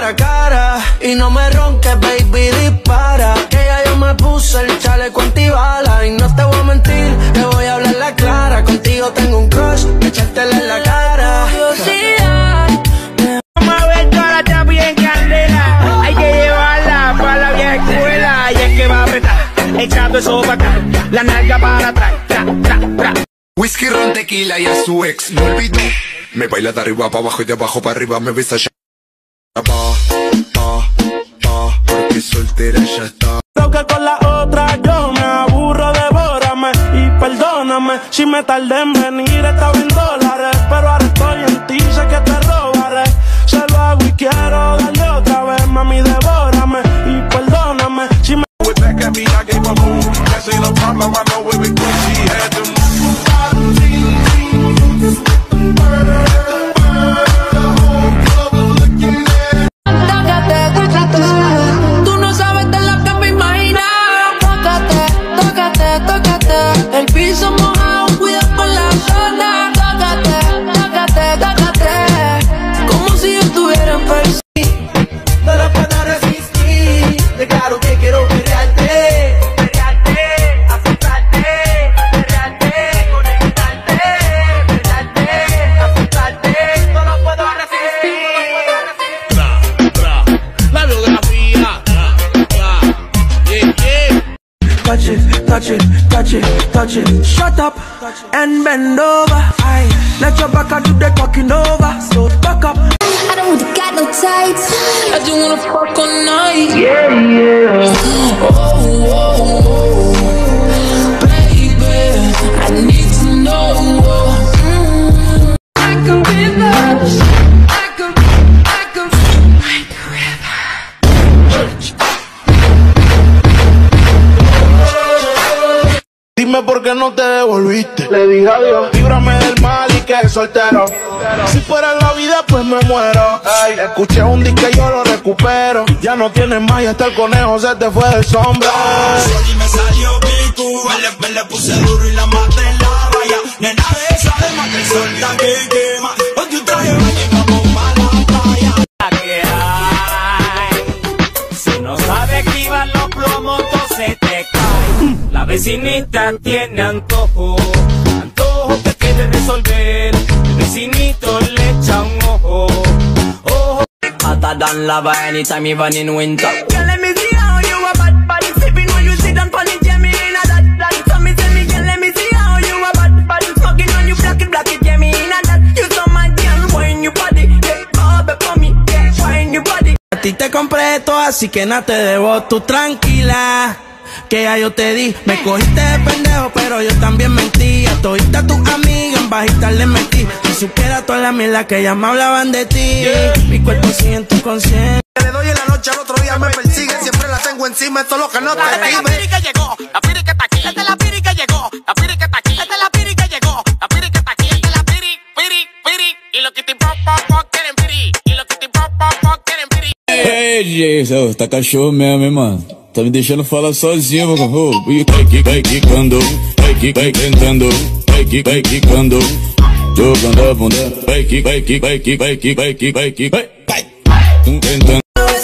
cara a cara. Y no me ronques, baby, dispara. Que ya yo me puse el chaleco antibala. Y no te voy a mentir, te voy a hablar la clara. Contigo tengo un crush, echártela en la cara. Vamos a ver toda la chapi en candela. Hay que llevarla para la vieja escuela. Y es que va a apretar, echando eso para acá, la nalga para atrás, tra, tra, tra. Whisky, ron, tequila y a su ex no olvidó. Me baila de arriba para abajo y de abajo para arriba. Me besa ya. Porque soltera ya está. Creo que con la otra yo me aburro, devórame. Y perdóname si me tardé en venir, estaba en dólares. Pero ahora estoy en ti, sé que te robaré. Se lo hago y quiero darle otra vez, mami, devórame. Y perdóname si me... With that got me, I gave a move. That ain't no problem, I know it was good. She had to move. Tú no sabes de lo que me imaginas. Tócate, tócate. El piso mojado, cuida con la zona. Tócate. Como si yo estuviera en París. No lo puedo resistir. Declaro que quiero perrearte, asustarte, conectarte, asustarte. No lo puedo resistir. La biografía. Touch it, touch it, touch it, touch it. Shut up and bend over. Aye, let your back do the talking over. So back up. I don't really got no tights. I just wanna fuck all night. Yeah. Oh, baby, I need to know. I can be lost. I can break the river. Dime por qué no te devolviste. Le dije adiós. Líbrame del mal y que soltero. Si fuera la vida, pues me muero. Ay, escuché un disco y yo lo recupero. Ya no tienes más y hasta el conejo se te fue del sombra. Y me salió pico, le puse duro y la maté en la raya. Nena de esa alma que suelta que quema. Ponte un traje baño y vamos pa' la playa. ¿Qué hay? Si no sabes activar los plomos, se te cae. La vecinita tiene antojo que quiere resolver. El vecinito le echa un ojo. Hotter than lava anytime, even in winter. Girl, let me see how you a bad body sipping when you sit down on it, yeah, me in a that. So me tell me, girl, let me see how you a bad body smoking on you, black it, yeah, me in a that. You so mad, girl, wine your body, yeah, bobby for me, yeah, wine your body. A ti te compré todo, así que nada te debo. Tú tranquila, que ya yo te di. Me cogiste de pendejo, pero yo también mentí. A todita tus amigas en bajita le metí. Si supiera toda la mierda que ya me hablaban de ti. Mi cuerpo sigue en tu conciencia. Le doy en la noche, al otro día me persigue. Siempre la tengo encima, esto es lo que no te La piri que llegó, la piri que está aquí. Esta es la piri que llegó, la piri que está aquí. Esta es la piri que llegó, la piri que está aquí. Esta es la piri. Y lo que te pop quieren piri. Y lo que te pop quieren piri. Ei, gente, tá cachorro mesmo, hein, mano? Tá me deixando falar sozinho, mano. Vai quicando, vai tentando, vai quicando, jogando a bunda, vai tentando.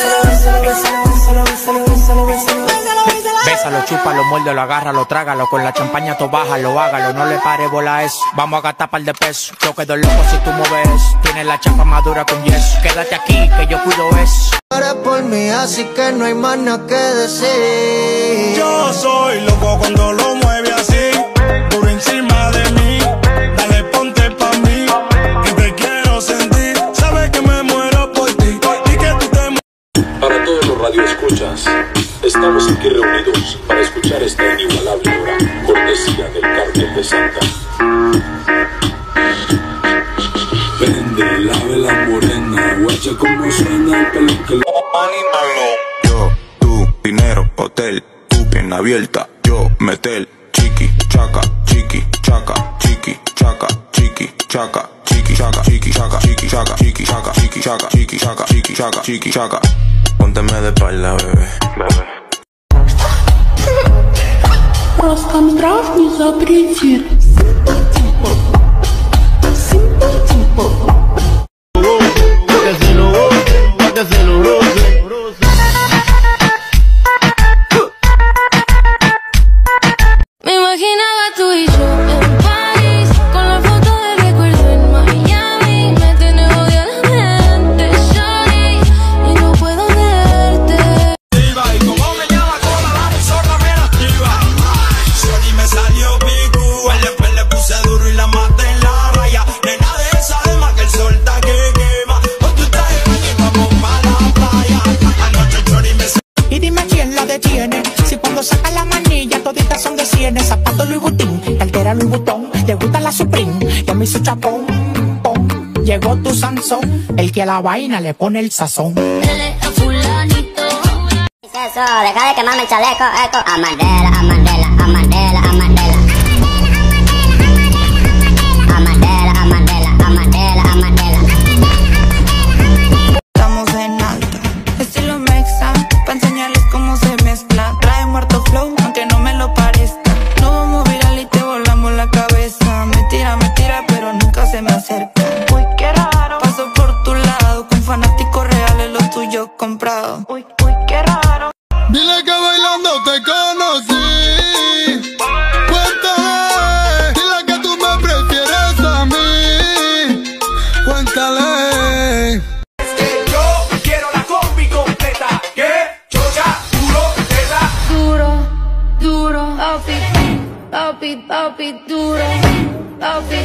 Bésalo, chúpalo, muérdelo, agárralo, trágalo. Con la champaña to bájalo, hágalo. No le pare bola a eso. Vamos a gastar par de pesos. Yo quedo loco si tú mueves. Tienes la chapa madura con yeso. Quédate aquí, que yo cuido eso. Eres por mí, así que no hay más nada que decir. Yo soy loco cuando lo mueve así, por encima de mí. Dale, ponte pa' mí, que te quiero sentir. Sabes que me muero por ti y que tú te... Para todos los radioescuchas, estamos aquí reunidos para escuchar esta inigualable hora, cortesía del Cártel de Santa. Prende la vela morena, guacha como suena el pelo que lo... Yo, tú, dinero, hotel, tu pierna abierta. Yo, meter, chiqui, chaca, chiqui, chaca, chiqui, chaca, chiqui, chaca, chiqui, chaca, chiqui, chaca, chiqui, chaca, chiqui, chaca, chiqui, chaca, chiqui, chaca, chiqui, chaca, chiqui, chaca. Pónteme de espalda, bebé. Роскомздрав не запретит. Que se lo hizo chapón, pom. Llegó tu Sansón, el que a la vaina le pone el sazón. Él es fulanito. Eso, deja de quemarme el chaleco, eco. A Mandela, a Mandela, a Mandela, a Mandela. A Mandela, a Mandela, a Mandela, a Mandela. Estamos en alta, estilo mexa, pa' enseñarles cómo se mezcla. Trae muerto flow, aunque no me lo parezca. No vamos viral y te volamos la cabeza. Me tira, pero nunca se me acerca. Uy, qué raro. Paso por tu lado, con fanáticos reales, los tuyos comprados. Uy, qué raro. Dile que bailando te conocí. Cuéntale, dile que tú me prefieres a mí. Cuéntale. Es que yo quiero la combi completa. Que chocha, duro, teta. Duro, duro, papi, papi, duro, papi.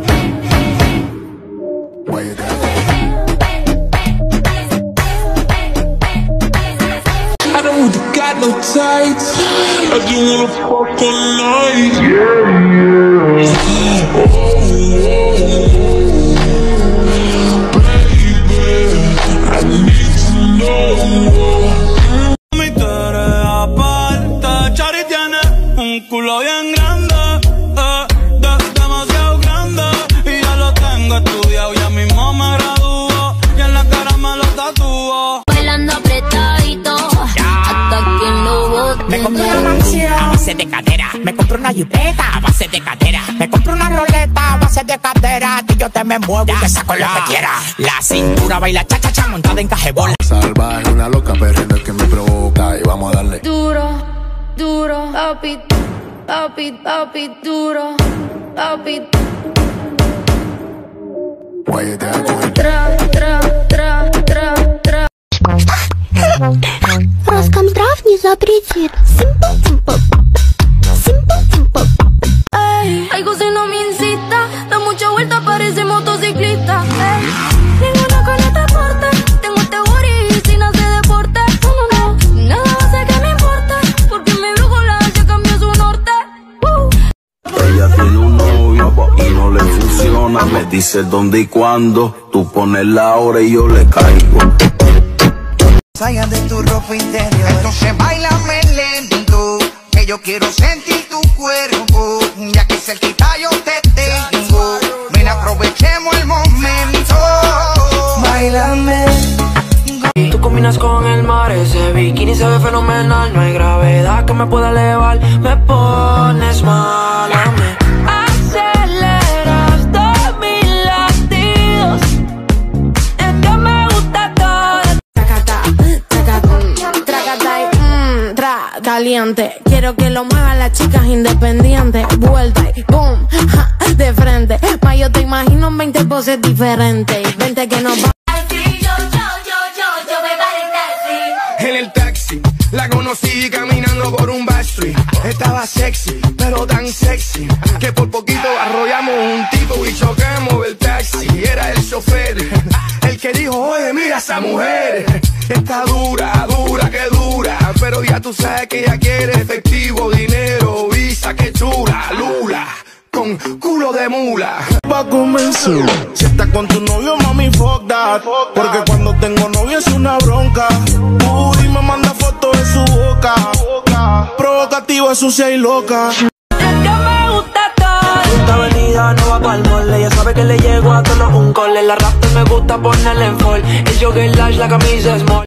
I don't got no tights. I just wanna fuck all night. Yeah. Baby, I need to know. Mi tarea aparte, Chari tiene un culo bien grande, demasiado grande. Y ya lo tengo estudiado, ya mismo me gradúo. Y en la cara me lo tatúo. Bailando apretadito, hasta que lo bote. Me compré una mansión a base de cadera. Me compré una jipeta a base de cadera. Me compré una roleta a base de cadera. Y yo te me muevo y te saco lo que quiera. La cintura baila cha-cha-cha montada en cajebola. Salvaje, una loca, perdiendo el que me provoca. Y vamos a darle. Duro, duro, papi, papi, papi, duro, papi. Роскомздрав не запретит. Algo si no me incita, da mucha vuelta, parece motociclista. Ninguna con esta corta, tengo este booty sin hacer deporte. No, nada va a ser que me importa, porque mi brújula ya cambió su norte. Ella tiene un novio y no le funciona. Me dice dónde y cuándo. Tú pones la hora y yo le caigo. Salga de tu ropa interior. Entonces bailame lento, que yo quiero sentir tu cuerpo. Ya que cerquita yo te tengo, ven aprovechemos el momento. Bailame. Tú combinas con el mar, ese bikini se ve fenomenal. No hay gravedad que me pueda elevar. Me pones mal a mí. Aceleras todos mis latidos, es que me gusta todo. Caliente, quiero que lo muevan las chicas independientes. Vuelta y boom, ja, de frente. Ma, yo te imagino en 20 poses diferentes. Vente que nos va. Yo me bajé el taxi. En el taxi, la conocí caminando por un backstreet. Estaba sexy, pero tan sexy, que por poquito arrollamos un tipo y chocamos el taxi. Era el chofer, el que dijo, oye, mira esa mujer. Está dura, que dura. Pero ya tú sabes que ella quiere efectivo, dinero, visa, que chula, lula, con culo de mula. Va a comenzar. Si estás con tu novio, mami, fuck that. Porque cuando tengo novio es una bronca. Uy, me manda fotos de su boca. Provocativa, sucia y loca. Es que me gusta todo. Esta avenida no va pa'l mole. Ya sabe que le llego a todos un cole. La raptor me gusta ponerle en fall. El jogger lash, la camisa small.